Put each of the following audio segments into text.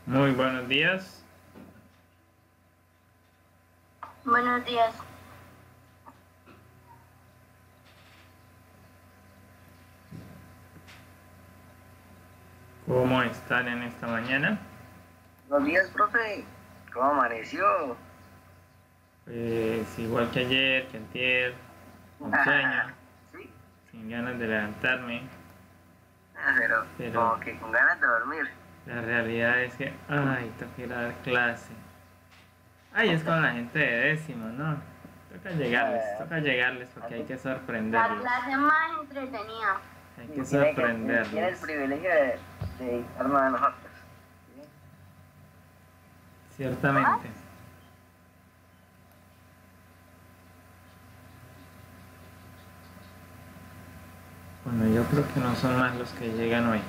Muy buenos días. Buenos días. ¿Cómo están en esta mañana? Buenos días, profe. ¿Cómo amaneció? Pues igual que ayer, que antier, con sueño, ¿Sí? sin ganas de levantarme. Pero como que con ganas de dormir. La realidad es que, toca ir a dar clase. Es con la gente de décimo, ¿no? Toca llegarles porque hay que La sorprenderlos. clase más entretenida. Hay que Tiene el sorprenderlos. privilegio de dictarnos a nosotros. ¿Sí? Ciertamente. Bueno, yo creo que no son más los que llegan hoy.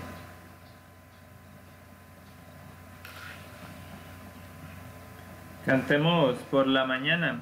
Cantemos por la mañana.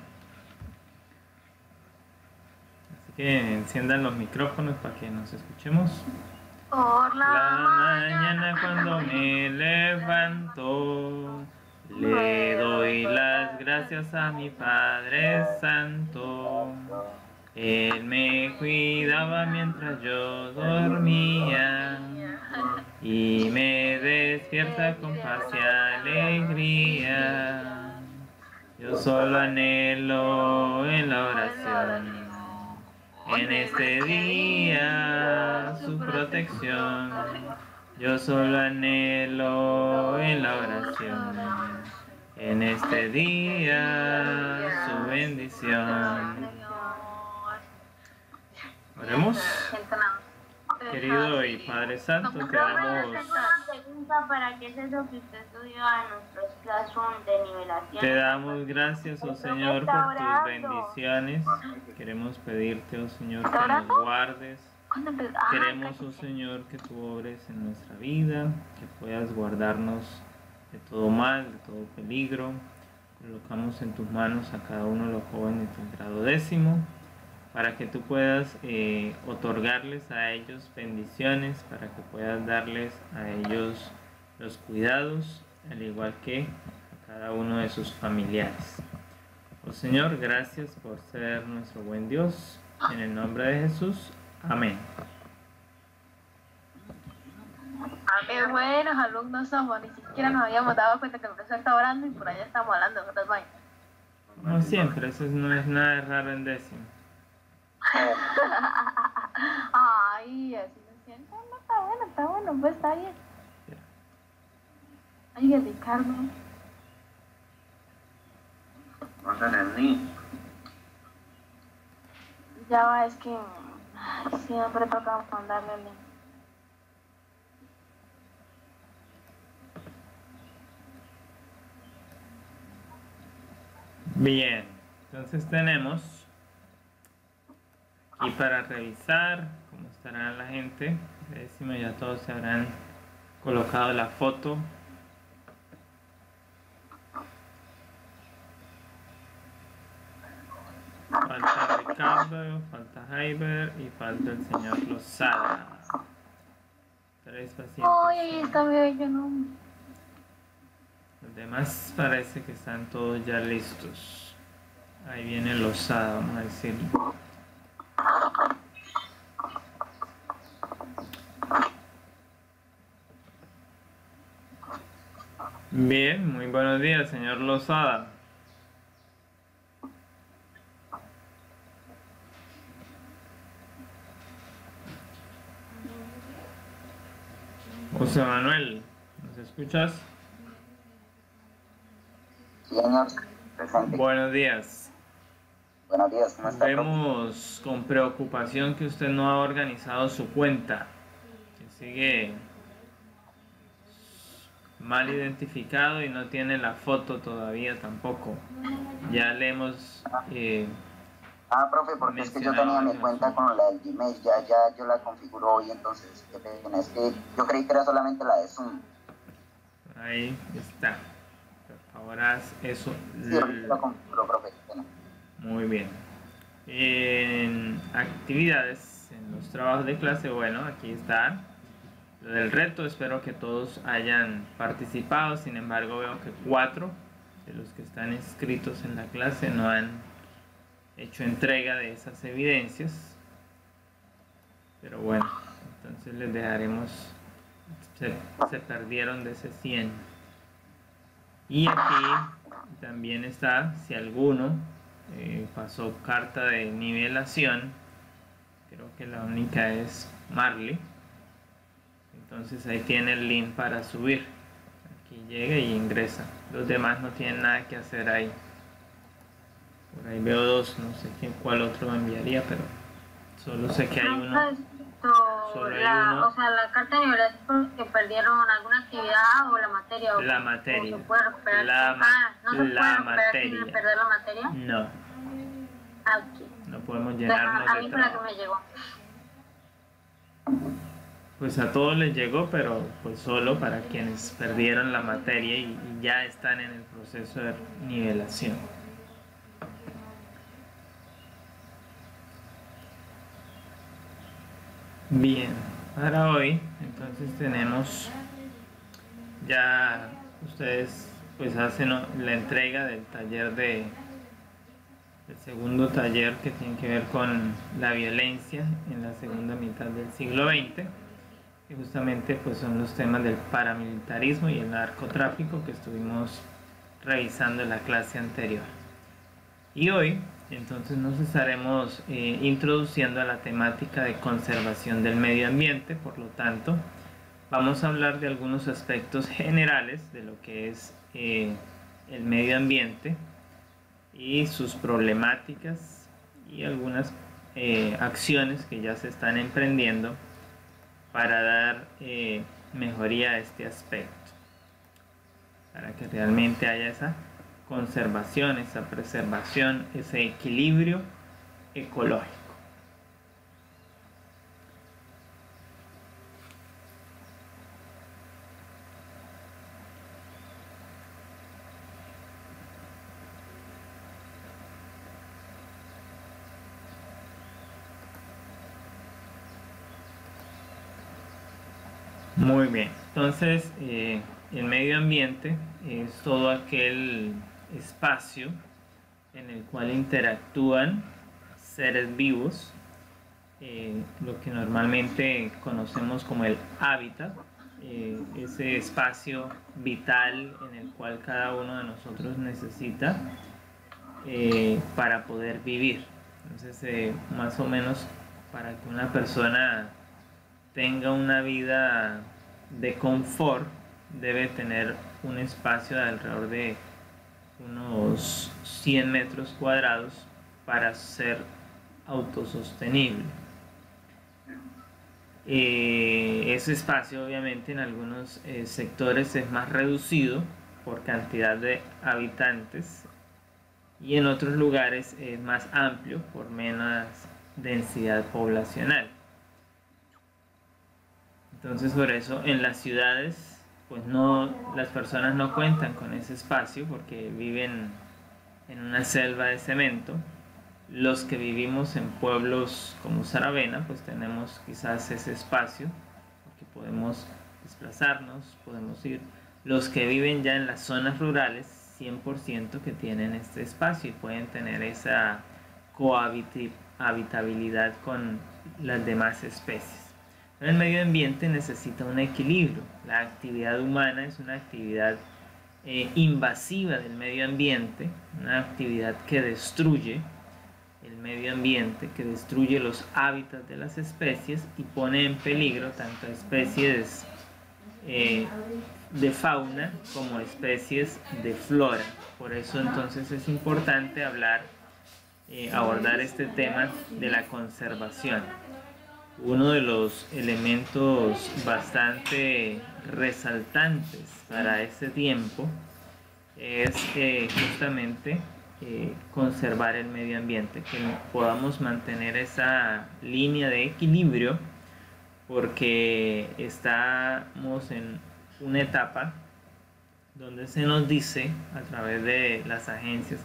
Así que enciendan los micrófonos para que nos escuchemos. Por La mañana cuando me levanto, le doy las gracias a mi Padre Santo. Él me cuidaba mientras yo dormía y me despierta con paz y alegría. Yo solo anhelo en la oración, en este día su protección. Yo solo anhelo en la oración, en este día su bendición. Oremos. Querido y Padre Santo, te damos... Tengo una pregunta: ¿para qué es eso que usted estudió en nuestros classroom de nivelación? Te damos gracias, oh Señor, por tus bendiciones. Queremos pedirte, oh Señor, que nos guardes. Queremos, oh Señor, que tú obres en nuestra vida, que puedas guardarnos de todo mal, de todo peligro. Colocamos en tus manos a cada uno de los jóvenes del grado 10º, para que tú puedas otorgarles a ellos bendiciones, para que puedas darles a ellos los cuidados, al igual que a cada uno de sus familiares. Oh Señor, gracias por ser nuestro buen Dios. En el nombre de Jesús. Amén. Qué buenos alumnos somos, ni siquiera nos habíamos dado cuenta que el profesor está orando y por allá estamos hablando de otras vainas. Como siempre, eso no es nada de raro en décimo. Ay, así me siento. No, está bueno, pues está bien. Ay, Ricardo. Ya va, es que siempre toca mandarle el link. Bien, entonces tenemos aquí para revisar cómo estará la gente. Décimo, ya todos se habrán colocado la foto. Falta Ricardo, falta Jaiber y falta el señor Lozada. 3 pacientes. Ay, está bien, yo no. Los demás parece que están todos ya listos. Ahí viene Lozada, vamos a decirlo. Bien, muy buenos días, señor Lozada. José Manuel, ¿nos escuchas? Señor, presente. Buenos días. Buenos días, ¿cómo está? Vemos con preocupación que usted no ha organizado su cuenta, que sigue mal identificado y no tiene la foto todavía tampoco. Ya le hemos profe, porque es que yo tenía mi cuenta con la del Gmail, ya yo la configuro hoy, entonces, qué pena, es que yo creí que era solamente la de Zoom. Ahí está. Por favor, haz eso. Sí, ahorita la configuro, profe, qué pena. Muy bien. En actividades, en los trabajos de clase, bueno, aquí están. lo del reto. Espero que todos hayan participado. Sin embargo, veo que 4 de los que están inscritos en la clase no han hecho entrega de esas evidencias. Pero bueno, entonces les dejaremos, se perdieron de ese 100. Y aquí también está, si alguno pasó carta de nivelación, creo que la única es Marley. Entonces ahí tiene el link para subir. Aquí llega y ingresa. Los demás no tienen nada que hacer ahí. Por ahí veo 2, no sé cuál otro enviaría, pero solo sé que hay uno. Solo hay uno. O sea, la carta de nivelación porque perdieron alguna actividad o la materia. La materia. O se puede recuperar. No se puede recuperar sin perder la materia. No. Aquí. No podemos llenarnos A de mí fue la que trabajo. me llegó. Pues a todos les llegó, pero pues solo para quienes perdieron la materia y ya están en el proceso de nivelación. Bien, para hoy entonces tenemos, ya ustedes pues hacen la entrega del taller del segundo taller que tiene que ver con la violencia en la segunda mitad del siglo XX, que justamente pues son los temas del paramilitarismo y el narcotráfico que estuvimos revisando en la clase anterior. Y hoy entonces nos estaremos introduciendo a la temática de conservación del medio ambiente. Por lo tanto, vamos a hablar de algunos aspectos generales de lo que es el medio ambiente y sus problemáticas y algunas acciones que ya se están emprendiendo para dar mejoría a este aspecto, para que realmente haya esa conservación, esa preservación, ese equilibrio ecológico. Muy bien, entonces el medio ambiente es todo aquel espacio en el cual interactúan seres vivos, lo que normalmente conocemos como el hábitat, ese espacio vital en el cual cada uno de nosotros necesita para poder vivir. Entonces más o menos para que una persona tenga una vida de confort debe tener un espacio de alrededor de unos 100 metros cuadrados para ser autosostenible. Ese espacio obviamente en algunos sectores es más reducido por cantidad de habitantes y en otros lugares es más amplio por menos densidad poblacional. Entonces por eso en las ciudades pues las personas no cuentan con ese espacio porque viven en una selva de cemento. Los que vivimos en pueblos como Saravena pues tenemos quizás ese espacio porque podemos desplazarnos, podemos ir. Los que viven ya en las zonas rurales 100% que tienen este espacio y pueden tener esa cohabitabilidad con las demás especies. El medio ambiente necesita un equilibrio. La actividad humana es una actividad invasiva del medio ambiente, una actividad que destruye el medio ambiente, que destruye los hábitats de las especies y pone en peligro tanto especies de fauna como especies de flora. Por eso entonces es importante abordar este tema de la conservación. Uno de los elementos bastante resaltantes para este tiempo es justamente conservar el medio ambiente, que podamos mantener esa línea de equilibrio, porque estamos en una etapa donde se nos dice a través de las agencias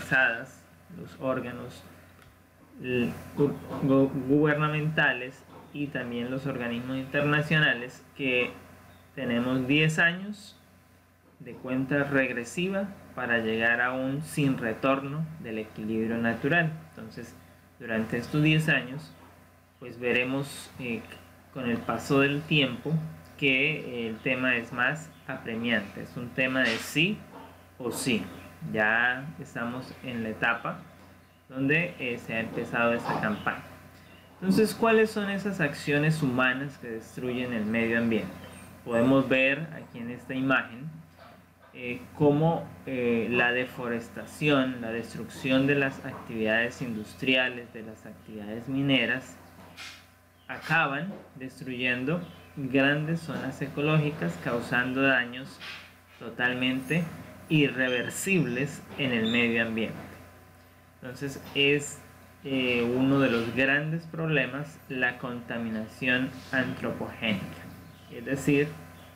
especializadas, los órganos gubernamentales y también los organismos internacionales que tenemos 10 años de cuenta regresiva para llegar a un sin retorno del equilibrio natural. Entonces, durante estos 10 años, pues veremos con el paso del tiempo que el tema es más apremiante. Es un tema de sí o sí. Ya estamos en la etapa donde se ha empezado esta campaña. Entonces, ¿cuáles son esas acciones humanas que destruyen el medio ambiente? Podemos ver aquí en esta imagen cómo la deforestación, la destrucción de las actividades industriales, de las actividades mineras, acaban destruyendo grandes zonas ecológicas, causando daños totalmente irreversibles en el medio ambiente. Entonces es uno de los grandes problemas la contaminación antropogénica, es decir,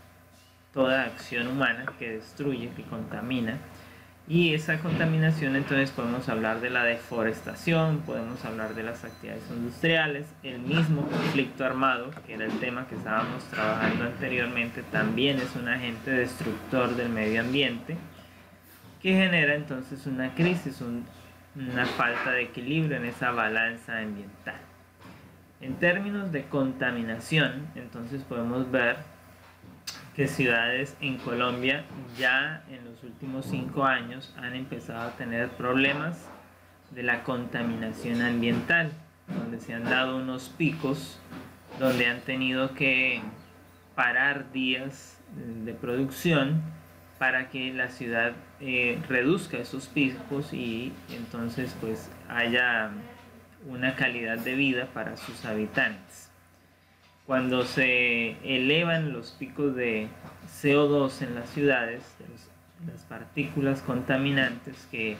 toda acción humana que destruye, que contamina. Y esa contaminación, entonces podemos hablar de la deforestación, podemos hablar de las actividades industriales, el mismo conflicto armado, que era el tema que estábamos trabajando anteriormente, también es un agente destructor del medio ambiente, que genera entonces una crisis, una falta de equilibrio en esa balanza ambiental. En términos de contaminación, entonces podemos ver que ciudades en Colombia ya en los últimos 5 años han empezado a tener problemas de la contaminación ambiental, donde se han dado unos picos, donde han tenido que parar días de producción para que la ciudad reduzca esos picos y entonces pues haya una calidad de vida para sus habitantes. Cuando se elevan los picos de CO2 en las ciudades, las partículas contaminantes que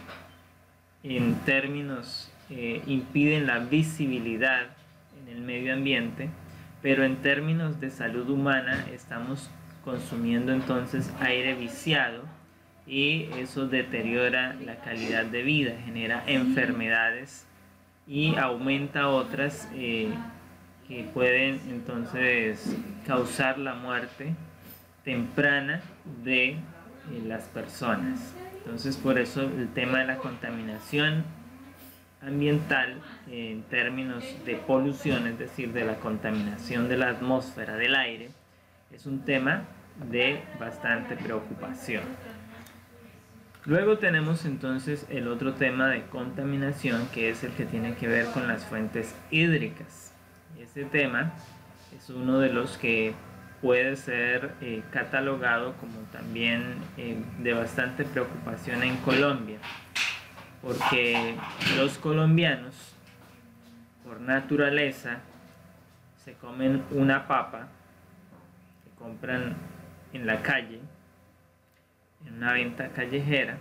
en términos impiden la visibilidad en el medio ambiente, pero en términos de salud humana estamos consumiendo entonces aire viciado y eso deteriora la calidad de vida, genera enfermedades y aumenta otras que pueden entonces causar la muerte temprana de las personas. Entonces por eso el tema de la contaminación ambiental en términos de polución, es decir, de la contaminación de la atmósfera, del aire, es un tema de bastante preocupación. Luego tenemos entonces el otro tema de contaminación, que es el que tiene que ver con las fuentes hídricas. Este tema es uno de los que puede ser catalogado como también de bastante preocupación en Colombia, porque los colombianos por naturaleza se comen una papa que compran en la calle, en una venta callejera,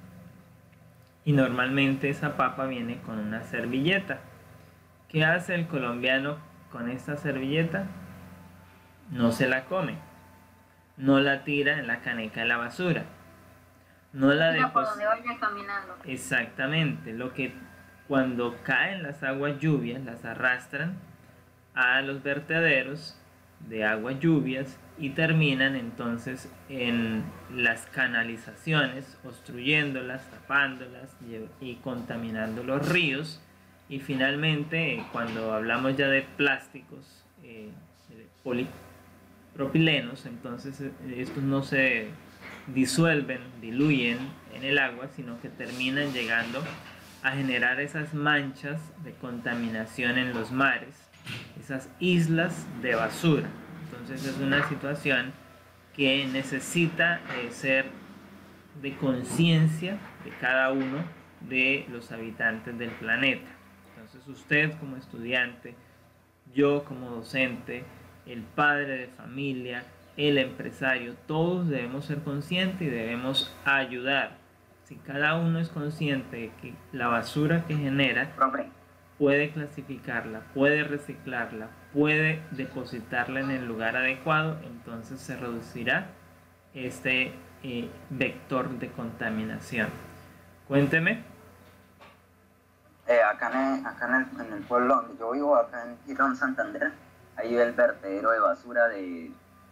y normalmente esa papa viene con una servilleta. ¿Qué hace el colombiano con esta servilleta? No se la come, no la tira en la caneca de la basura, no la deja por donde vaya caminando. Exactamente, lo que cuando caen las aguas lluvias las arrastran a los vertederos de aguas lluvias y terminan entonces en las canalizaciones, obstruyéndolas, tapándolas y contaminando los ríos. Y finalmente, cuando hablamos ya de plásticos, de polipropilenos, entonces estos no se disuelven, diluyen en el agua, sino que terminan llegando a generar esas manchas de contaminación en los mares, esas islas de basura. Entonces es una situación que necesita ser de conciencia de cada uno de los habitantes del planeta. Entonces usted como estudiante, yo como docente, el padre de familia, el empresario, todos debemos ser conscientes y debemos ayudar. Si cada uno es consciente de que la basura que genera puede clasificarla, puede reciclarla, puede depositarla en el lugar adecuado, entonces se reducirá este vector de contaminación. Cuénteme. Acá en el pueblo donde yo vivo, acá en Girón, Santander, ahí el vertedero de basura de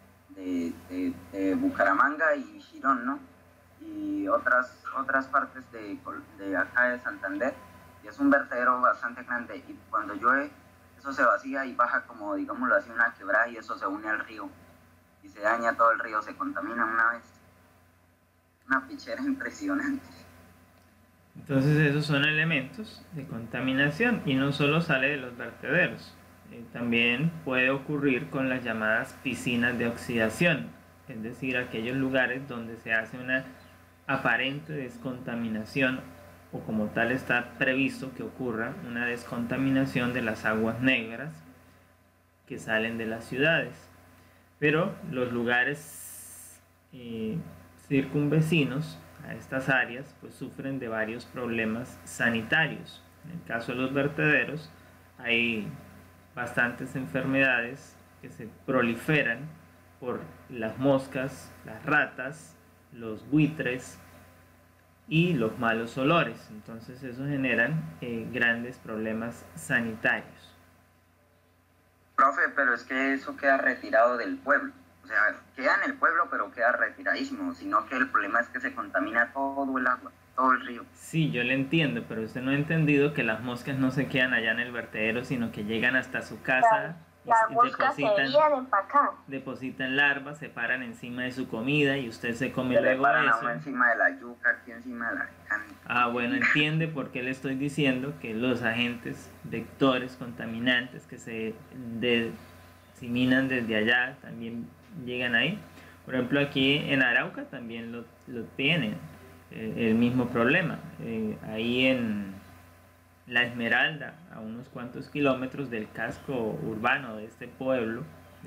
Bucaramanga y Girón, ¿no? Y otras partes de acá de Santander, y es un vertedero bastante grande, y cuando llueve eso se vacía y baja como, digámoslo así, una quebrada, y eso se une al río y se daña todo el río, se contamina una vez. Una pichera impresionante. Entonces esos son elementos de contaminación y no solo sale de los vertederos, también puede ocurrir con las llamadas piscinas de oxidación, es decir, aquellos lugares donde se hace una aparente descontaminación o como tal está previsto que ocurra una descontaminación de las aguas negras que salen de las ciudades. Pero los lugares circunvecinos a estas áreas pues sufren de varios problemas sanitarios. En el caso de los vertederos hay bastantes enfermedades que se proliferan por las moscas, las ratas, los buitres y los malos olores. Entonces eso generan grandes problemas sanitarios. Profe, pero es que eso queda retirado del pueblo. O sea, queda en el pueblo, pero queda retiradísimo. Sino que el problema es que se contamina todo el agua, todo el río. Sí, yo le entiendo, pero usted no ha entendido que las moscas no se quedan allá en el vertedero, sino que llegan hasta su casa. Las moscas depositan larvas, se paran encima de su comida y usted se come luego le paran eso. A uno encima de la yuca, aquí encima de la carne. Ah, bueno, entiende por qué le estoy diciendo que los agentes vectores contaminantes que se diseminan desde allá también llegan ahí. Por ejemplo, aquí en Arauca también lo tienen, el mismo problema. Ahí en La Esmeralda, a unos cuantos kilómetros del casco urbano de este pueblo,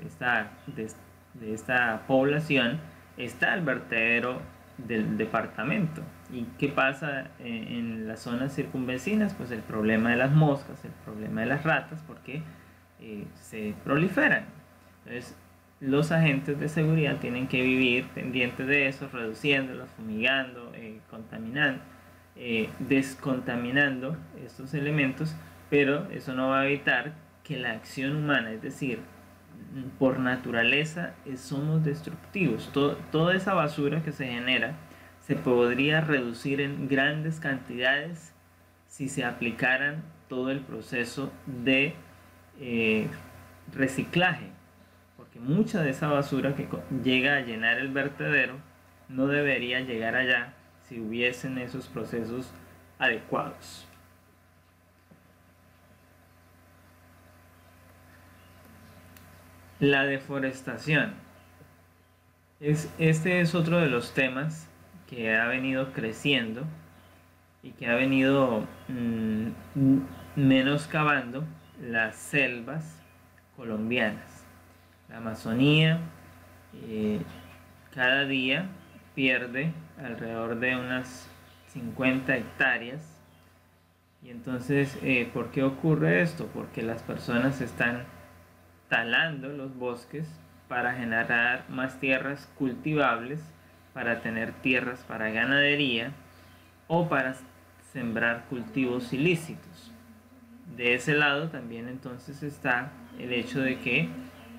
de esta población, está el vertedero del departamento. ¿Y qué pasa en las zonas circunvecinas? Pues el problema de las moscas, el problema de las ratas, porque se proliferan. Entonces, los agentes de seguridad tienen que vivir pendientes de eso, reduciéndolos, fumigando, contaminando, descontaminando estos elementos, pero eso no va a evitar que la acción humana, es decir, por naturaleza somos destructivos. Toda esa basura que se genera se podría reducir en grandes cantidades si se aplicaran todo el proceso de reciclaje, porque mucha de esa basura que llega a llenar el vertedero no debería llegar allá si hubiesen esos procesos adecuados. La deforestación. Este es otro de los temas que ha venido creciendo y que ha venido menoscabando las selvas colombianas. La Amazonía cada día pierde alrededor de unas 50 hectáreas. Y entonces, ¿por qué ocurre esto? Porque las personas están talando los bosques para generar más tierras cultivables, para tener tierras para ganadería o para sembrar cultivos ilícitos. De ese lado también entonces está el hecho de que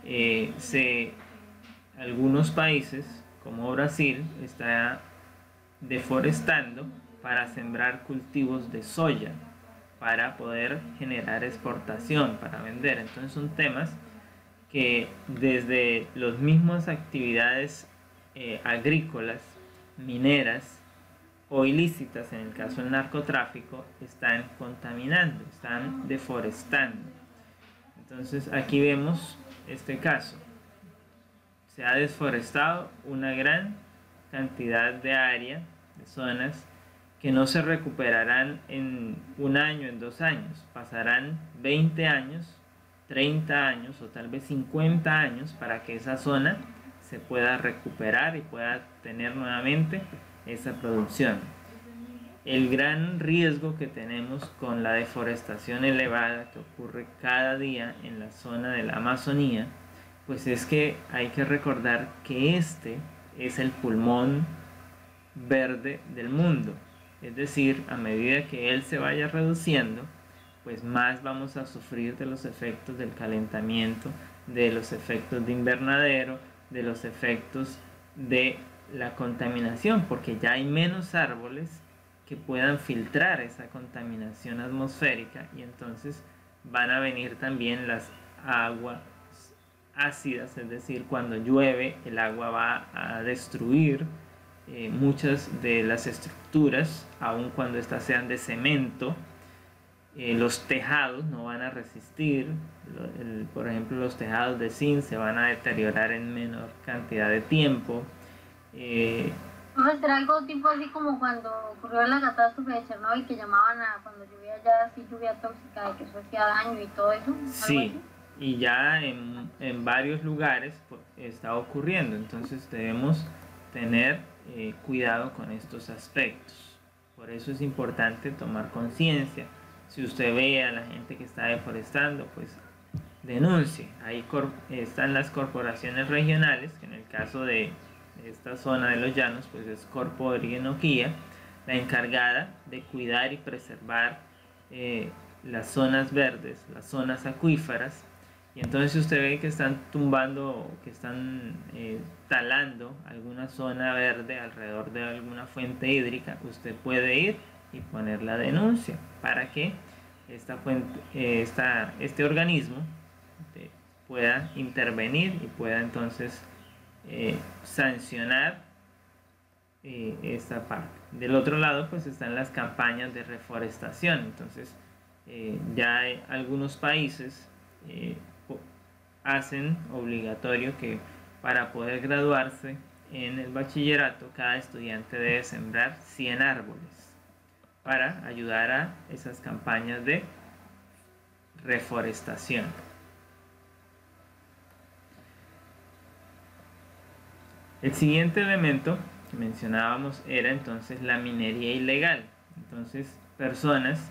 algunos países como Brasil está deforestando para sembrar cultivos de soya para poder generar exportación, para vender. Entonces son temas que desde las mismas actividades agrícolas, mineras o ilícitas, en el caso del narcotráfico, están contaminando, están deforestando. Entonces aquí vemos este caso. Se ha desforestado una gran cantidad de área, de zonas, que no se recuperarán en un año, en 2 años. Pasarán 20 años, 30 años o tal vez 50 años para que esa zona se pueda recuperar y pueda tener nuevamente esa producción. El gran riesgo que tenemos con la deforestación elevada que ocurre cada día en la zona de la Amazonía, pues es que hay que recordar que este es el pulmón verde del mundo. Es decir, a medida que él se vaya reduciendo, pues más vamos a sufrir de los efectos del calentamiento, de los efectos de invernadero, de los efectos de la contaminación, porque ya hay menos árboles que puedan filtrar esa contaminación atmosférica, y entonces van a venir también las aguas ácidas, es decir, cuando llueve el agua va a destruir muchas de las estructuras, aun cuando estas sean de cemento. Los tejados no van a resistir, por ejemplo los tejados de zinc se van a deteriorar en menor cantidad de tiempo. ¿Va a ser algo tipo así como cuando ocurrió la catástrofe de Chernobyl, que llamaban a cuando llovía ya así lluvia tóxica, de que eso hacía daño y todo eso? Sí, y ya en varios lugares está ocurriendo, entonces debemos tener cuidado con estos aspectos. Por eso es importante tomar conciencia. Si usted ve a la gente que está deforestando, pues denuncie. Ahí están las corporaciones regionales, que en el caso de esta zona de los llanos, pues es Corpo Orinoquía, la encargada de cuidar y preservar las zonas verdes, las zonas acuíferas. Y entonces si usted ve que están tumbando, que están talando alguna zona verde alrededor de alguna fuente hídrica, usted puede ir y poner la denuncia para que este organismo pueda intervenir y pueda entonces sancionar esta parte. Del otro lado pues están las campañas de reforestación. Entonces ya hay algunos países hacen obligatorio que para poder graduarse en el bachillerato cada estudiante debe sembrar 100 árboles para ayudar a esas campañas de reforestación. El siguiente elemento que mencionábamos era entonces la minería ilegal. Entonces personas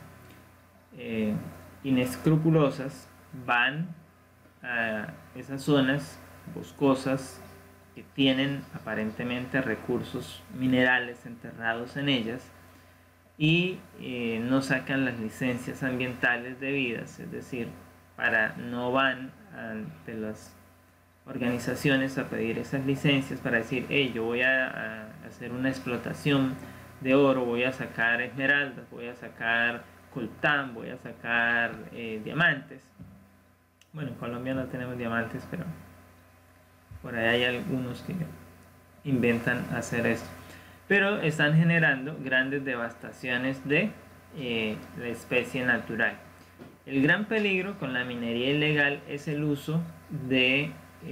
inescrupulosas van a esas zonas boscosas que tienen aparentemente recursos minerales enterrados en ellas y no sacan las licencias ambientales debidas, es decir, no van ante las organizaciones a pedir esas licencias para decir, hey, yo voy a hacer una explotación de oro, voy a sacar esmeraldas, voy a sacar coltán, voy a sacar diamantes. Bueno, en Colombia no tenemos diamantes, pero por ahí hay algunos que inventan hacer esto. Pero están generando grandes devastaciones de la especie natural. El gran peligro con la minería ilegal es el uso de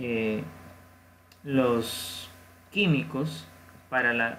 los químicos para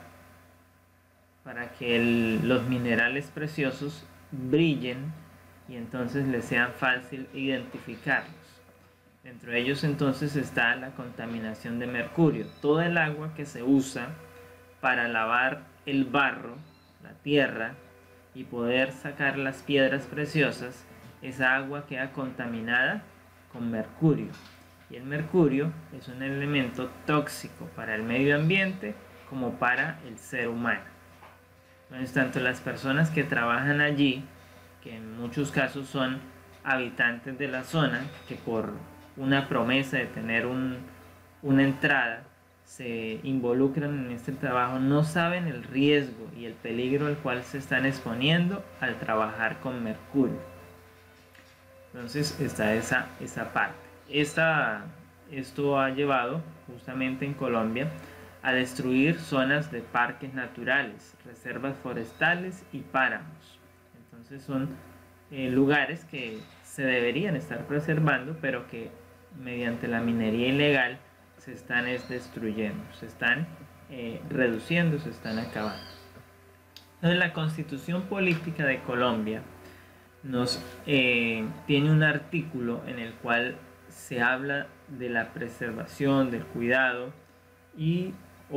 que los minerales preciosos brillen y entonces les sea fácil identificarlos. Dentro de ellos entonces está la contaminación de mercurio. Toda el agua que se usa para lavar el barro, la tierra, y poder sacar las piedras preciosas, esa agua queda contaminada con mercurio. Y el mercurio es un elemento tóxico para el medio ambiente como para el ser humano. Entonces, tanto las personas que trabajan allí, que en muchos casos son habitantes de la zona, que por una promesa de tener una entrada se involucran en este trabajo, no saben el riesgo y el peligro al cual se están exponiendo al trabajar con mercurio. Entonces está esa parte. Esto ha llevado justamente en Colombia a destruir zonas de parques naturales, reservas forestales y páramos. Entonces son lugares que se deberían estar preservando, pero que mediante la minería ilegal se están destruyendo, se están reduciendo, se están acabando. Entonces la Constitución Política de Colombia tiene un artículo en el cual se habla de la preservación, del cuidado y,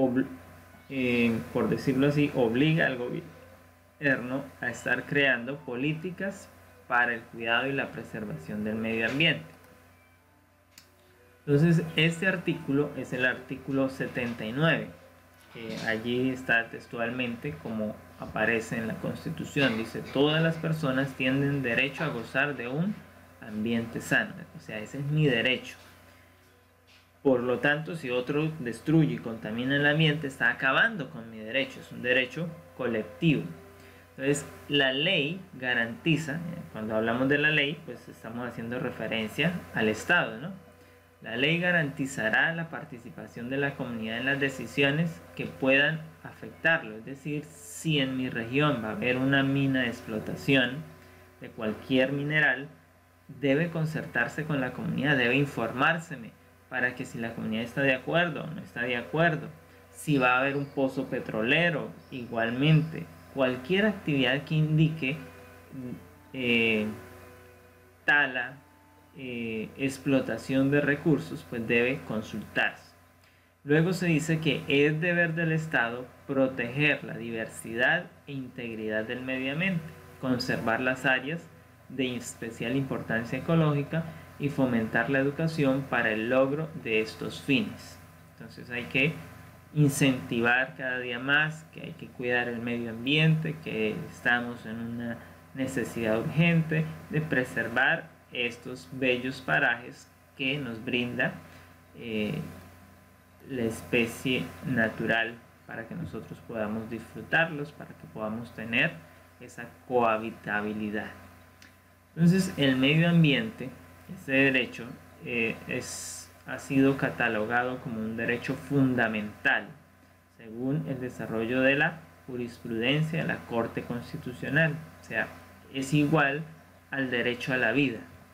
por decirlo así, obliga al gobierno a estar creando políticas para el cuidado y la preservación del medio ambiente. Entonces, este artículo es el artículo 79. Allí está textualmente como aparece en la Constitución. Dice, todas las personas tienen derecho a gozar de un ambiente sano. O sea, ese es mi derecho. Por lo tanto, si otro destruye y contamina el ambiente, está acabando con mi derecho. Es un derecho colectivo. Entonces, la ley garantiza, cuando hablamos de la ley, pues estamos haciendo referencia al Estado, ¿no? La ley garantizará la participación de la comunidad en las decisiones que puedan afectarlo. Es decir, si en mi región va a haber una mina de explotación de cualquier mineral, debe concertarse con la comunidad, debe informárseme para que si la comunidad está de acuerdo o no está de acuerdo. Si va a haber un pozo petrolero, igualmente, cualquier actividad que indique tala, explotación de recursos, pues debe consultarse. Luego se dice que es deber del Estado proteger la diversidad e integridad del medio ambiente, conservar las áreas de especial importancia ecológica y fomentar la educación para el logro de estos fines. Entonces hay que incentivar cada día más que hay que cuidar el medio ambiente, que estamos en una necesidad urgente de preservar estos bellos parajes que nos brinda la especie natural para que nosotros podamos disfrutarlos, para que podamos tener esa cohabitabilidad. Entonces el medio ambiente, ese derecho, ha sido catalogado como un derecho fundamental según el desarrollo de la jurisprudencia de la Corte Constitucional. O sea, es igual al derecho a la vida,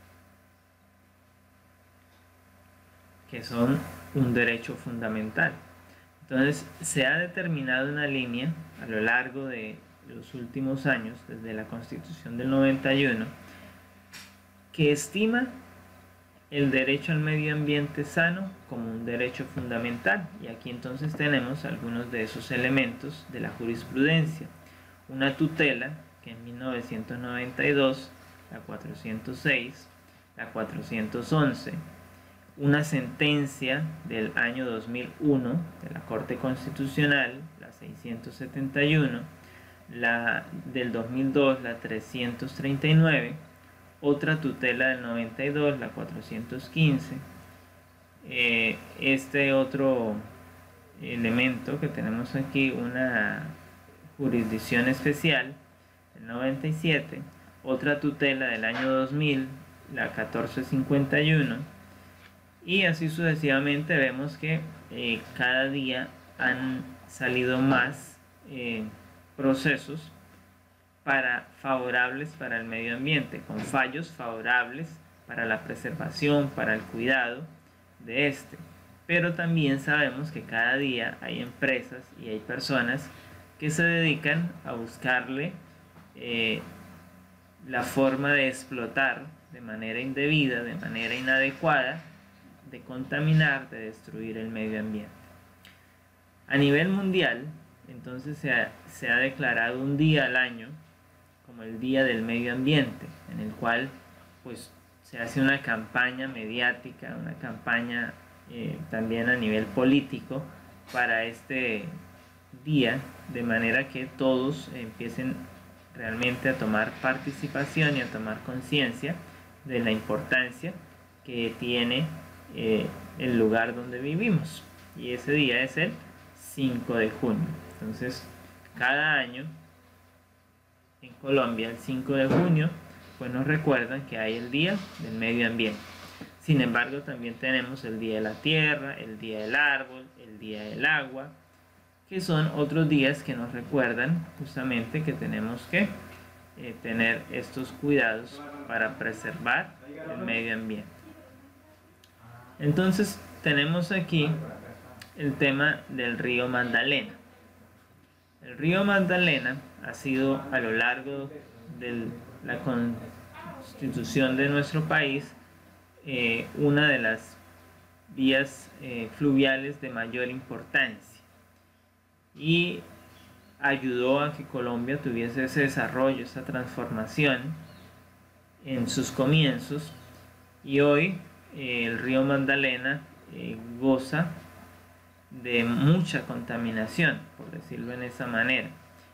que son un derecho fundamental. Entonces se ha determinado una línea a lo largo de los últimos años, desde la Constitución del 91, que estima el derecho al medio ambiente sano como un derecho fundamental. Y aquí entonces tenemos algunos de esos elementos de la jurisprudencia. Una tutela que en 1992, la 406, la 411, una sentencia del año 2001 de la Corte Constitucional, la 671, la del 2002, la 339, otra tutela del 92, la 415, este otro elemento que tenemos aquí, una jurisdicción especial del 97, otra tutela del año 2000, la 1451, y así sucesivamente. Vemos que cada día han salido más procesos favorables para el medio ambiente, con fallos favorables para la preservación, para el cuidado de este. Pero también sabemos que cada día hay empresas y hay personas que se dedican a buscarle la forma de explotar de manera indebida, de manera inadecuada, de contaminar, de destruir el medio ambiente. A nivel mundial, entonces se ha declarado un día al año como el Día del Medio Ambiente, en el cual pues se hace una campaña mediática, una campaña también a nivel político para este día, de manera que todos empiecen realmente a tomar participación y a tomar conciencia de la importancia que tiene el lugar donde vivimos. Y ese día es el 5 de junio. Entonces, cada año en Colombia, el 5 de junio, pues nos recuerdan que hay el Día del Medio Ambiente. Sin embargo, también tenemos el Día de la Tierra, el Día del Árbol, el Día del Agua, que son otros días que nos recuerdan justamente que tenemos que tener estos cuidados para preservar el medio ambiente. Entonces, tenemos aquí el tema del río Magdalena. El río Magdalena ha sido a lo largo de la constitución de nuestro país una de las vías fluviales de mayor importancia y ayudó a que Colombia tuviese ese desarrollo, esa transformación en sus comienzos, y hoy el río Magdalena goza de mucha contaminación, por decirlo en esa manera.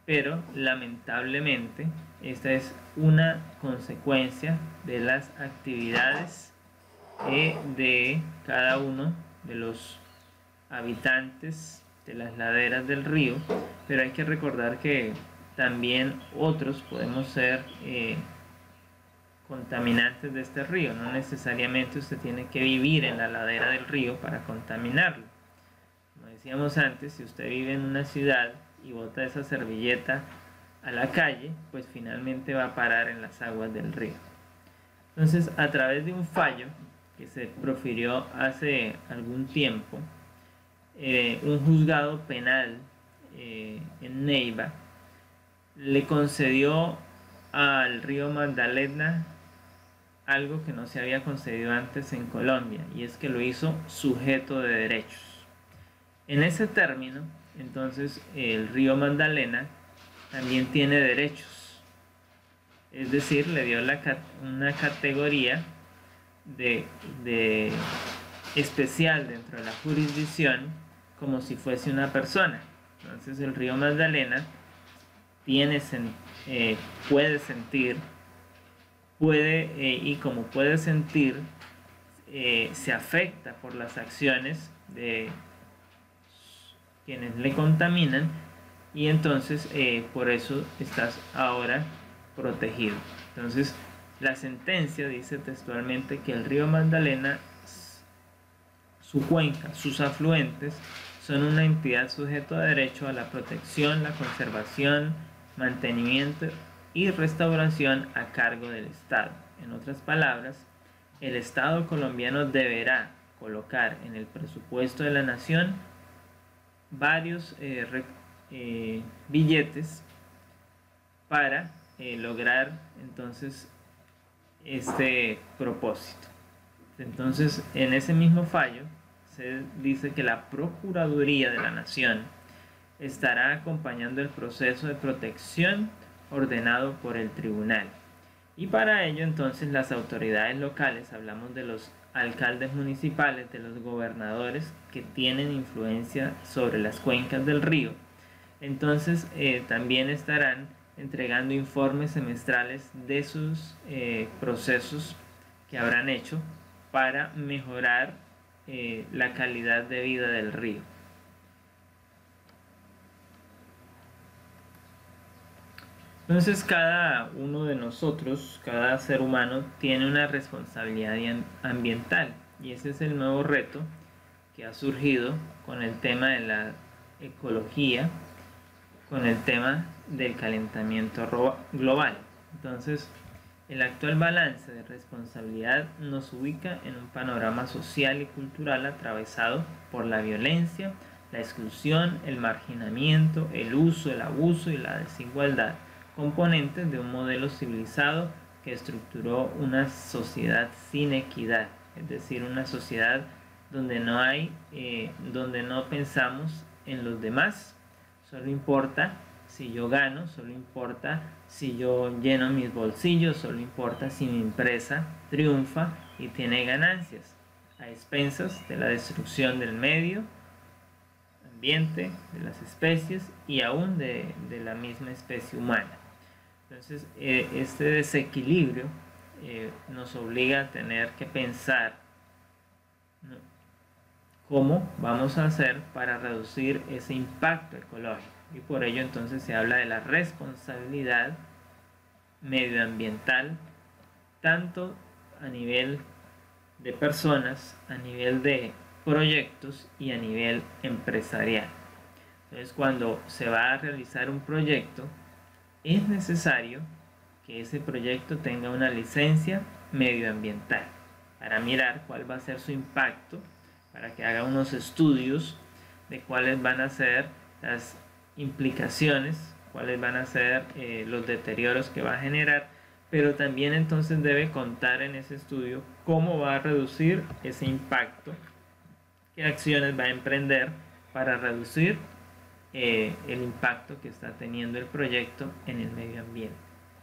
pero lamentablemente esta es una consecuencia de las actividades de cada uno de los habitantes de las laderas del río, pero hay que recordar que también otros podemos ser contaminantes de este río. No necesariamente usted tiene que vivir en la ladera del río para contaminarlo. Como decíamos antes, si usted vive en una ciudad y bota esa servilleta a la calle, pues finalmente va a parar en las aguas del río. Entonces, a través de un fallo que se profirió hace algún tiempo, un juzgado penal en Neiva le concedió al río Magdalena algo que no se había concedido antes en Colombia, y es que lo hizo sujeto de derechos. En ese término, entonces, el río Magdalena también tiene derechos, es decir, le dio una categoría de especial dentro de la jurisdicción, como si fuese una persona. Entonces el río Magdalena puede sentir, y como puede sentir, se afecta por las acciones de quienes le contaminan, y entonces por eso estás ahora protegido. Entonces la sentencia dice textualmente que el río Magdalena, su cuenca, sus afluentes, son una entidad sujeta a derecho a la protección, la conservación, mantenimiento y restauración a cargo del Estado. En otras palabras, el Estado colombiano deberá colocar en el presupuesto de la nación varios billetes para lograr entonces este propósito. Entonces, en ese mismo fallo se dice que la Procuraduría de la Nación estará acompañando el proceso de protección ordenado por el tribunal, y para ello entonces las autoridades locales, hablamos de los alcaldes municipales, de los gobernadores que tienen influencia sobre las cuencas del río, entonces también estarán entregando informes semestrales de sus procesos que habrán hecho para mejorar la calidad de vida del río. Entonces cada uno de nosotros, cada ser humano, tiene una responsabilidad ambiental, y ese es el nuevo reto que ha surgido con el tema de la ecología, con el tema del calentamiento global. Entonces, el actual balance de responsabilidad nos ubica en un panorama social y cultural atravesado por la violencia, la exclusión, el marginamiento, el uso, el abuso y la desigualdad, componentes de un modelo civilizado que estructuró una sociedad sin equidad, es decir, una sociedad donde no pensamos en los demás. Solo importa si yo gano, solo importa si yo lleno mis bolsillos, solo importa si mi empresa triunfa y tiene ganancias, a expensas de la destrucción del medio ambiente, de las especies y aún de la misma especie humana. Entonces, este desequilibrio nos obliga a tener que pensar, ¿no?, cómo vamos a hacer para reducir ese impacto ecológico, y por ello entonces se habla de la responsabilidad medioambiental, tanto a nivel de personas, a nivel de proyectos y a nivel empresarial. Entonces, cuando se va a realizar un proyecto, es necesario que ese proyecto tenga una licencia medioambiental para mirar cuál va a ser su impacto, para que haga unos estudios de cuáles van a ser las implicaciones, cuáles van a ser los deterioros que va a generar, pero también entonces debe contar en ese estudio cómo va a reducir ese impacto, qué acciones va a emprender para reducir el impacto que está teniendo el proyecto en el medio ambiente.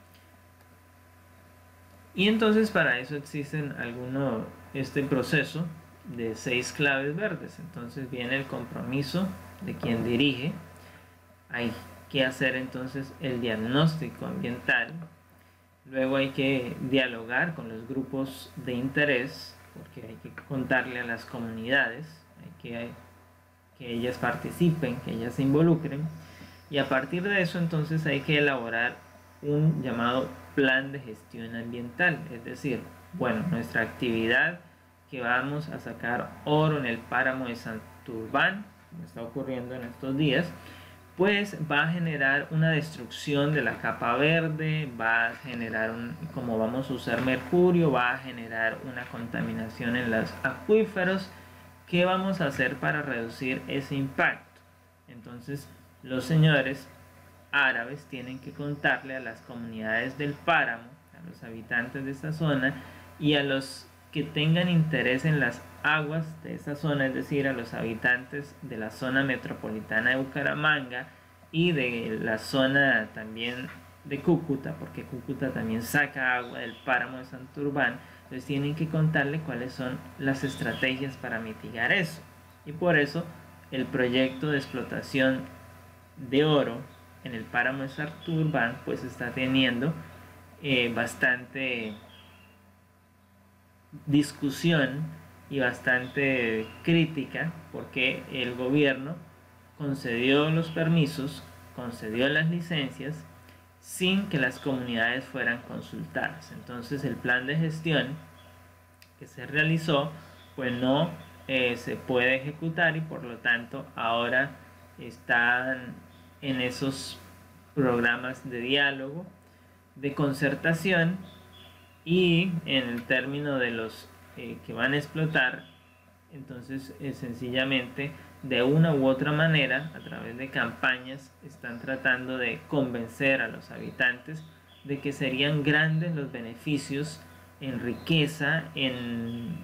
Y entonces para eso existen este proceso de 6 claves verdes. Entonces viene el compromiso de quien dirige, hay que hacer entonces el diagnóstico ambiental. Luego hay que dialogar con los grupos de interés, porque hay que contarle a las comunidades, hay que ellas participen, que ellas se involucren, y a partir de eso entonces hay que elaborar un llamado plan de gestión ambiental. Es decir, bueno, nuestra actividad, que vamos a sacar oro en el páramo de Santurbán, como está ocurriendo en estos días, pues va a generar una destrucción de la capa verde, va a generar como vamos a usar mercurio, va a generar una contaminación en los acuíferos. ¿Qué vamos a hacer para reducir ese impacto? Entonces los señores árabes tienen que contarle a las comunidades del páramo, a los habitantes de esta zona y a los que tengan interés en las aguas de esa zona, es decir, a los habitantes de la zona metropolitana de Bucaramanga y de la zona también de Cúcuta, porque Cúcuta también saca agua del páramo de Santurbán. Entonces tienen que contarle cuáles son las estrategias para mitigar eso. Y por eso el proyecto de explotación de oro en el páramo de Santurbán pues está teniendo bastante discusión y bastante crítica, porque el gobierno concedió los permisos, concedió las licencias sin que las comunidades fueran consultadas. Entonces el plan de gestión que se realizó pues no se puede ejecutar, y por lo tanto ahora están en esos programas de diálogo, de concertación, y en el término de los que van a explotar, entonces sencillamente de una u otra manera, a través de campañas, están tratando de convencer a los habitantes de que serían grandes los beneficios en riqueza, en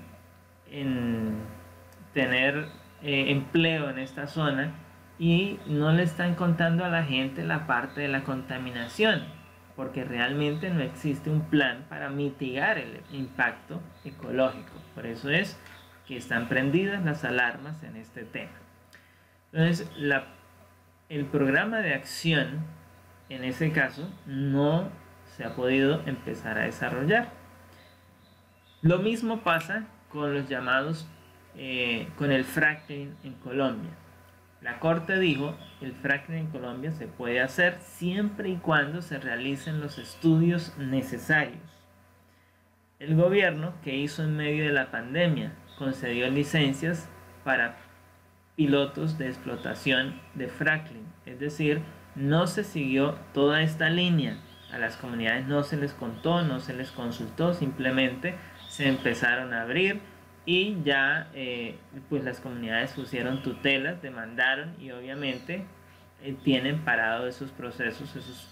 tener empleo en esta zona, y no le están contando a la gente la parte de la contaminación, porque realmente no existe un plan para mitigar el impacto ecológico. Por eso es que están prendidas las alarmas en este tema. Entonces, el programa de acción, en ese caso, no se ha podido empezar a desarrollar. Lo mismo pasa con los llamados, con el fracking en Colombia. La Corte dijo, el fracking en Colombia se puede hacer siempre y cuando se realicen los estudios necesarios. El gobierno, que hizo en medio de la pandemia, concedió licencias para pilotos de explotación de fracking, es decir, no se siguió toda esta línea. A las comunidades no se les contó, no se les consultó, simplemente se empezaron a abrir, y ya pues las comunidades pusieron tutelas, demandaron, y obviamente tienen parado esos procesos, esos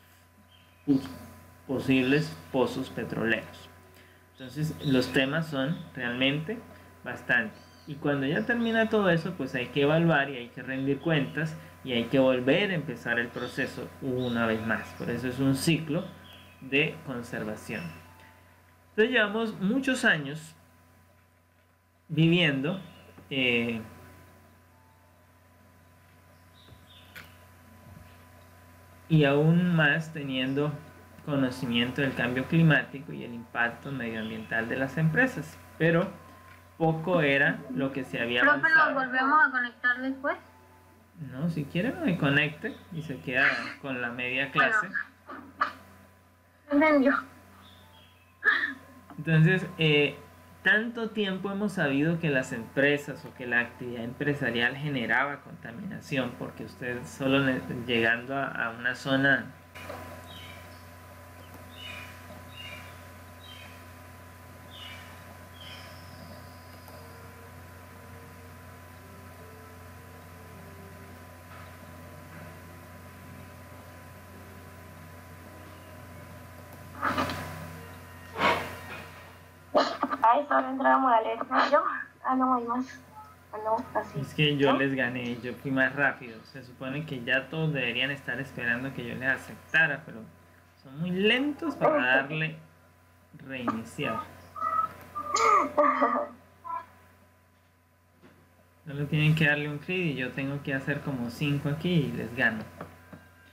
posibles pozos petroleros. Entonces los temas son realmente bastante, y cuando ya termina todo eso pues hay que evaluar y hay que rendir cuentas y hay que volver a empezar el proceso una vez más. Por eso es un ciclo de conservación. Entonces llevamos muchos años viviendo y aún más teniendo conocimiento del cambio climático y el impacto medioambiental de las empresas, pero poco era lo que se había avanzado. ¿Profe, nos volvemos a conectar después? No, si quiere me conecte y se queda con la media clase. Entendió. Entonces, tanto tiempo hemos sabido que las empresas o que la actividad empresarial generaba contaminación, porque usted solo llegando a una zona Ay, solo entramos a leer. Yo, no hay más. No, así. es que yo les gané, yo fui más rápido. Se supone que ya todos deberían estar esperando que yo les aceptara, pero son muy lentos para darle reiniciar. Solo tienen que darle un clic y yo tengo que hacer como 5 aquí y les gano.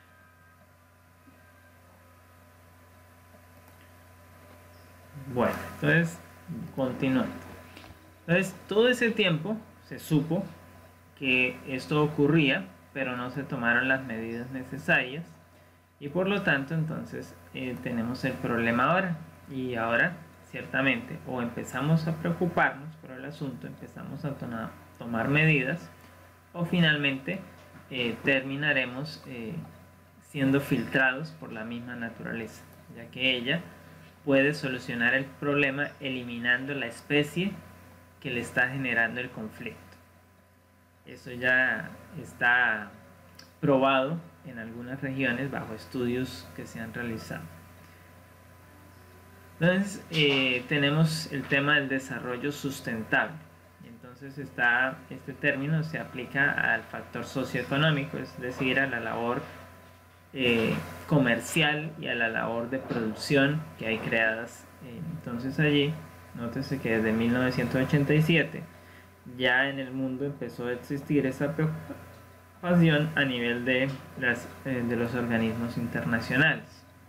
Entonces, continuando. Entonces, todo ese tiempo se supo que esto ocurría, pero no se tomaron las medidas necesarias y por lo tanto entonces tenemos el problema ahora. Y ahora ciertamente o empezamos a preocuparnos por el asunto, empezamos a tomar medidas, o finalmente terminaremos siendo filtrados por la misma naturaleza, ya que ella puede solucionar el problema eliminando la especie que le está generando el conflicto. Eso ya está probado en algunas regiones bajo estudios que se han realizado. Entonces tenemos el tema del desarrollo sustentable. Entonces este término se aplica al factor socioeconómico, es decir, a la labor comercial y a la labor de producción que hay creadas. Entonces allí, nótese que desde 1987 ya en el mundo empezó a existir esa preocupación a nivel de los organismos internacionales.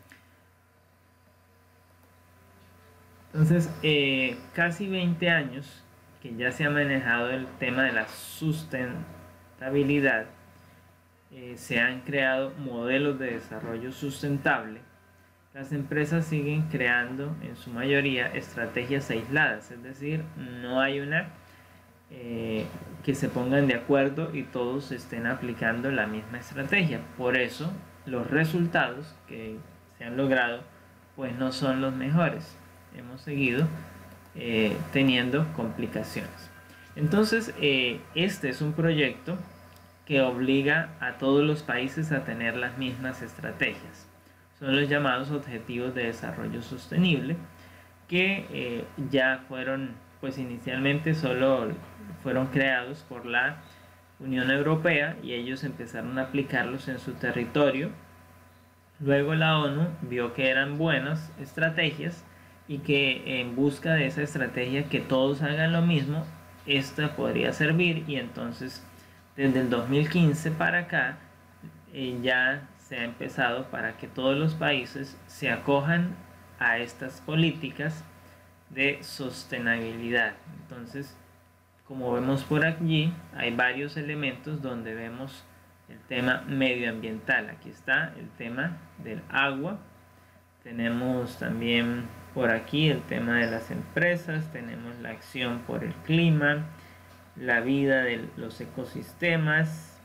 Entonces, casi 20 años que ya se ha manejado el tema de la sustentabilidad, se han creado modelos de desarrollo sustentable. Las empresas siguen creando en su mayoría estrategias aisladas, es decir, no hay una que se pongan de acuerdo y todos estén aplicando la misma estrategia. Por eso los resultados que se han logrado pues no son los mejores. Hemos seguido teniendo complicaciones. Entonces este es un proyecto que obliga a todos los países a tener las mismas estrategias. Son los llamados Objetivos de Desarrollo Sostenible, que ya fueron, pues inicialmente solo fueron creados por la Unión Europea y ellos empezaron a aplicarlos en su territorio. Luego la ONU vio que eran buenas estrategias y que en busca de esa estrategia que todos hagan lo mismo, esta podría servir, y entonces desde el 2015 para acá ya se ha empezado para que todos los países se acojan a estas políticas de sostenibilidad. Entonces, como vemos por allí, hay varios elementos donde vemos el tema medioambiental. Aquí está el tema del agua. Tenemos también por aquí el tema de las empresas. Tenemos la acción por el clima, la vida de los ecosistemas.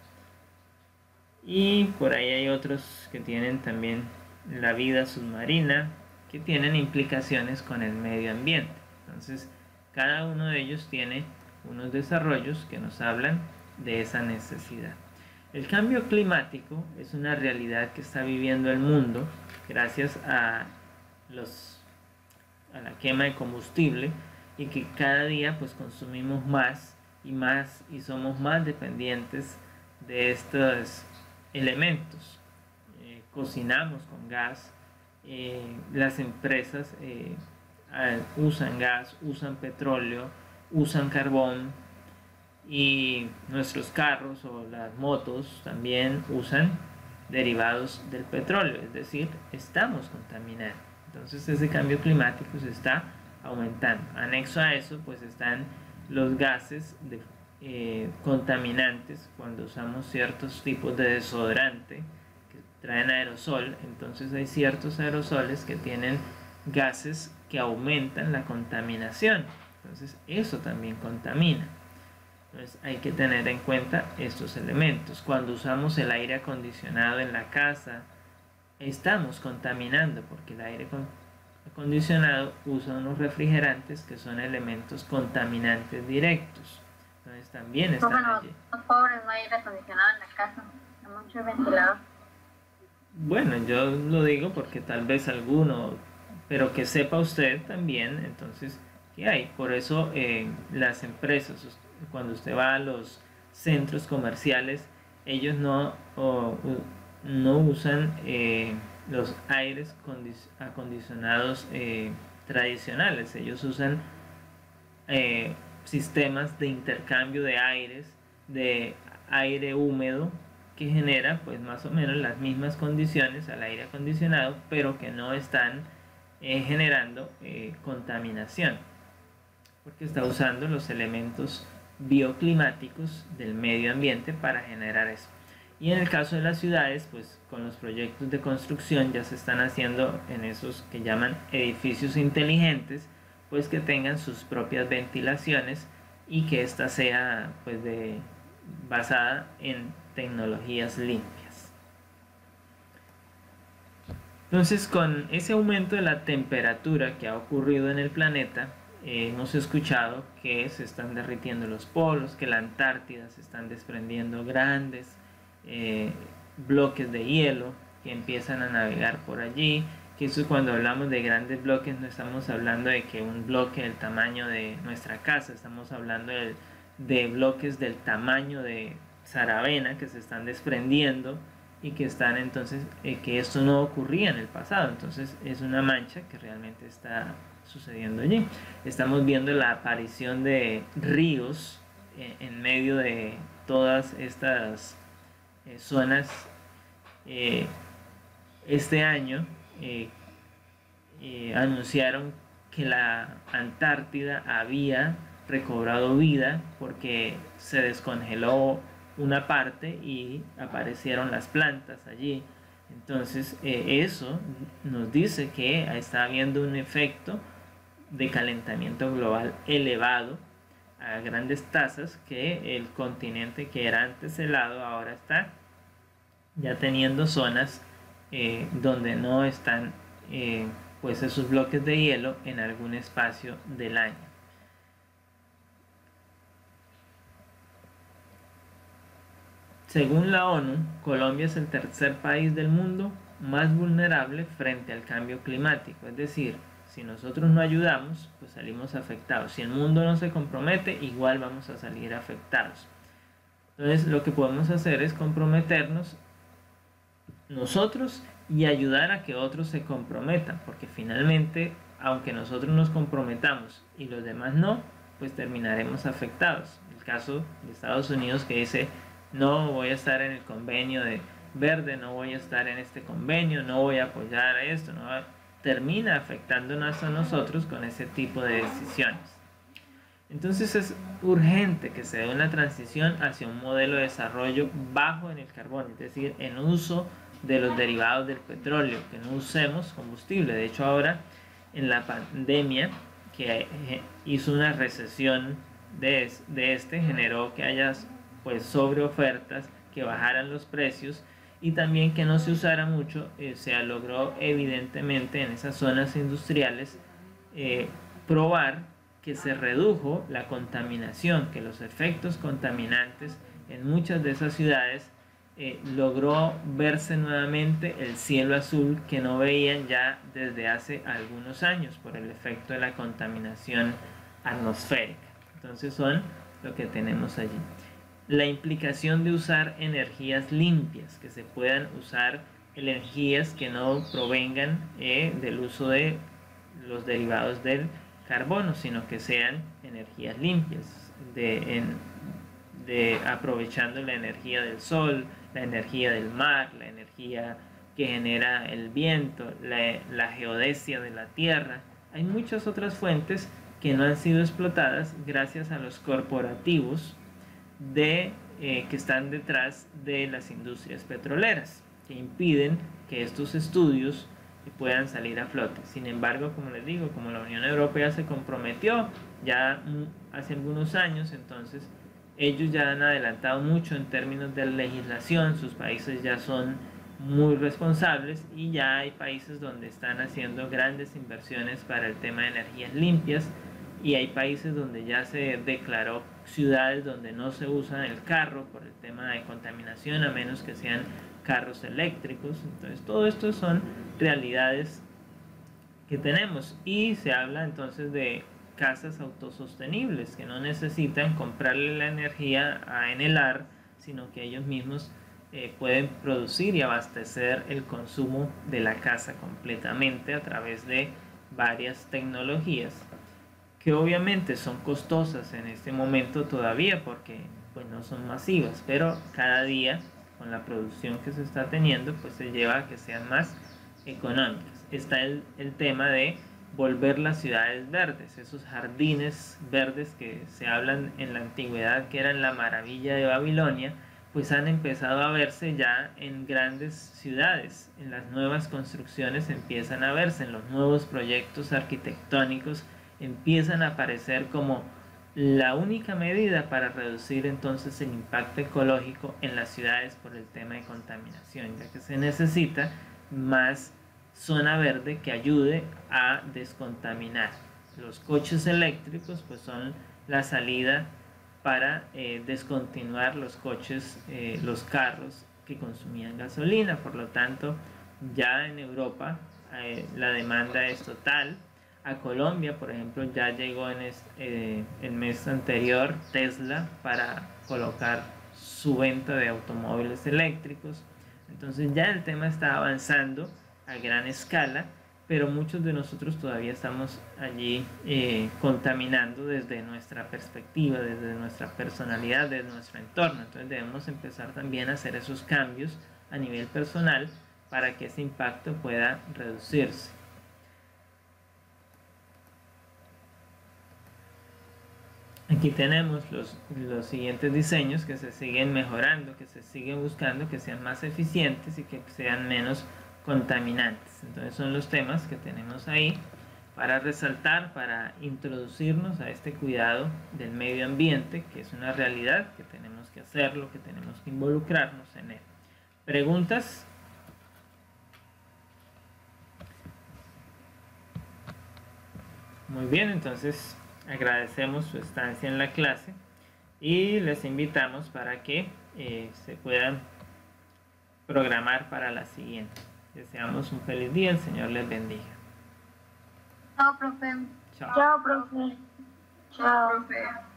Y por ahí hay otros que tienen también la vida submarina, que tienen implicaciones con el medio ambiente. Entonces, cada uno de ellos tiene unos desarrollos que nos hablan de esa necesidad. El cambio climático es una realidad que está viviendo el mundo gracias a la quema de combustible, y que cada día pues consumimos más y somos más dependientes de estos elementos. Cocinamos con gas, las empresas usan gas, usan petróleo, usan carbón, y nuestros carros o las motos también usan derivados del petróleo, es decir, estamos contaminando. Entonces ese cambio climático se está aumentando. Anexo a eso pues están los gases contaminantes cuando usamos ciertos tipos de desodorante que traen aerosol. Entonces hay ciertos aerosoles que tienen gases que aumentan la contaminación. Entonces eso también contamina. Entonces hay que tener en cuenta estos elementos. Cuando usamos el aire acondicionado en la casa, estamos contaminando, porque el aire acondicionado usa unos refrigerantes que son elementos contaminantes directos. Entonces también están allí. Los pobres no hay aire acondicionado en la casa, hay mucho ventilador. Bueno, yo lo digo porque tal vez alguno, pero que sepa usted también, entonces, ¿qué hay? Por eso las empresas, cuando usted va a los centros comerciales, ellos no usan los aires acondicionados tradicionales. Ellos usan sistemas de intercambio de aires, de aire húmedo, que genera pues más o menos las mismas condiciones al aire acondicionado, pero que no están generando contaminación, porque está usando los elementos bioclimáticos del medio ambiente para generar eso. Y en el caso de las ciudades, pues con los proyectos de construcción ya se están haciendo en esos que llaman edificios inteligentes, pues que tengan sus propias ventilaciones y que ésta sea pues basada en tecnologías limpias. Entonces, con ese aumento de la temperatura que ha ocurrido en el planeta, hemos escuchado que se están derritiendo los polos, que la Antártida se están desprendiendo grandes bloques de hielo que empiezan a navegar por allí, que eso, cuando hablamos de grandes bloques, no estamos hablando de que un bloque del tamaño de nuestra casa, estamos hablando de bloques del tamaño de Saravena que se están desprendiendo y que están entonces, que esto no ocurría en el pasado. Entonces es una mancha que realmente está sucediendo allí. Estamos viendo la aparición de ríos en medio de todas estas zonas. Este año anunciaron que la Antártida había recobrado vida porque se descongeló una parte y aparecieron las plantas allí. Entonces eso nos dice que está habiendo un efecto de calentamiento global elevado a grandes tasas, que el continente que era antes helado ahora está ya teniendo zonas donde no están pues esos bloques de hielo en algún espacio del año. Según la ONU, Colombia es el tercer país del mundo más vulnerable frente al cambio climático. Es decir, si nosotros no ayudamos, pues salimos afectados. Si el mundo no se compromete, igual vamos a salir afectados. Entonces, lo que podemos hacer es comprometernos nosotros y ayudar a que otros se comprometan, porque finalmente, aunque nosotros nos comprometamos y los demás no, pues terminaremos afectados. El caso de Estados Unidos, que dice: no voy a estar en el convenio de verde, no voy a estar en este convenio, no voy a apoyar esto, no va... termina afectándonos a nosotros con ese tipo de decisiones. Entonces es urgente que se dé una transición hacia un modelo de desarrollo bajo en el carbón, es decir, en uso de los derivados del petróleo, que no usemos combustible. De hecho, ahora en la pandemia, que hizo una recesión generó que haya pues sobre ofertas, que bajaran los precios y también que no se usara mucho. Se logró evidentemente en esas zonas industriales probar que se redujo la contaminación, que los efectos contaminantes en muchas de esas ciudades logró verse nuevamente el cielo azul que no veían ya desde hace algunos años por el efecto de la contaminación atmosférica. Entonces son lo que tenemos allí. La implicación de usar energías limpias, que se puedan usar energías que no provengan del uso de los derivados del carbono, sino que sean energías limpias, aprovechando la energía del sol, la energía del mar, la energía que genera el viento, la geodesia de la tierra. Hay muchas otras fuentes que no han sido explotadas gracias a los corporativos que están detrás de las industrias petroleras, que impiden que estos estudios puedan salir a flote. Sin embargo, como les digo, como la Unión Europea se comprometió ya hace algunos años, entonces ellos ya han adelantado mucho en términos de legislación. Sus países ya son muy responsables y ya hay países donde están haciendo grandes inversiones para el tema de energías limpias, y hay países donde ya se declaró ciudades donde no se usa el carro por el tema de contaminación, a menos que sean carros eléctricos. Entonces todo esto son realidades que tenemos, y se habla entonces de casas autosostenibles que no necesitan comprarle la energía a Enel, sino que ellos mismos pueden producir y abastecer el consumo de la casa completamente a través de varias tecnologías, que obviamente son costosas en este momento todavía porque pues no son masivas, pero cada día con la producción que se está teniendo pues se lleva a que sean más económicas. está el tema de volver las ciudades verdes, esos jardines verdes que se hablan en la antigüedad que eran la maravilla de Babilonia, pues han empezado a verse ya en grandes ciudades, en las nuevas construcciones empiezan a verse, en los nuevos proyectos arquitectónicos empiezan a aparecer como la única medida para reducir entonces el impacto ecológico en las ciudades por el tema de contaminación, ya que se necesita más zona verde que ayude a descontaminar. Los coches eléctricos pues son la salida para descontinuar los coches, los carros que consumían gasolina. Por lo tanto, ya en Europa la demanda es total. A Colombia, por ejemplo, ya llegó en el mes anterior Tesla para colocar su venta de automóviles eléctricos. Entonces ya el tema está avanzando a gran escala, pero muchos de nosotros todavía estamos allí contaminando desde nuestra perspectiva, desde nuestra personalidad, desde nuestro entorno. Entonces debemos empezar también a hacer esos cambios a nivel personal para que ese impacto pueda reducirse. Aquí tenemos los siguientes diseños que se siguen mejorando, que se siguen buscando que sean más eficientes y que sean menos contaminantes. Entonces son los temas que tenemos ahí para resaltar, para introducirnos a este cuidado del medio ambiente, que es una realidad, que tenemos que hacerlo, que tenemos que involucrarnos en él. ¿Preguntas? Muy bien, entonces agradecemos su estancia en la clase y les invitamos para que se puedan programar para la siguiente. Deseamos un feliz día, el Señor les bendiga. Chao, profe. Chao. Chao, profe. Chao, profe.